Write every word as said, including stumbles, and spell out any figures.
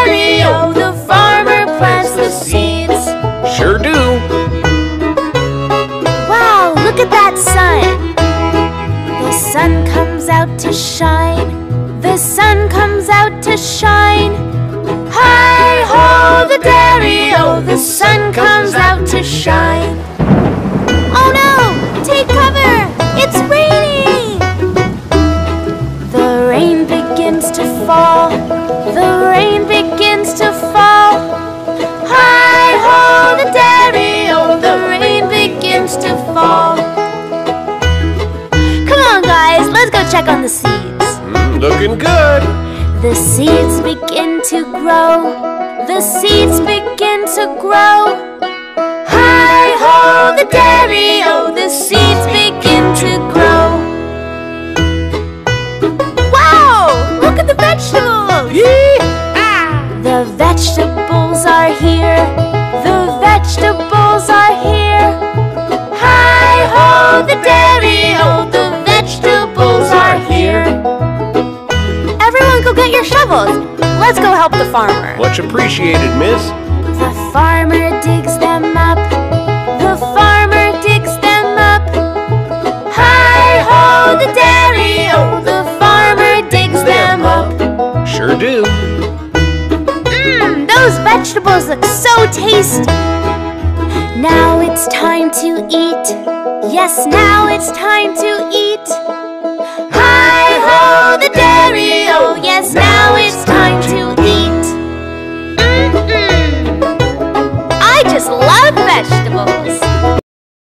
dairy, oh, the farmer plants the seeds. Sure do. Wow, look at that sun. The sun comes out to shine. The sun comes out to shine. Hi-ho, the dairy, oh, the sun comes out to shine. Oh no, take cover, it's raining. The rain begins to fall. The rain begins to fall. Hi-ho, the dairy, oh, the rain begins to fall. Come on, guys, let's go check on the seeds. Mm, looking good. The seeds begin to grow. The seeds begin to grow. Hi-ho, the dairy, oh, the seeds begin to grow. Wow, look at the vegetables. Yee-ah! The vegetables are here. The vegetables are here. Hi-ho, the dairy, oh, the vegetables are here. Everyone go get your shovels. Let's go help the farmer. Much appreciated, miss. The farmer digs them up. The farmer digs them up. Hi-ho, the dairy, oh, the farmer digs them up. Sure do. Mmm, those vegetables look so tasty. Now it's time to eat. Yes, now it's time to eat. Hi-ho, the dairy, oh, yes, now it's time to eat. Mm-mm. I just love vegetables.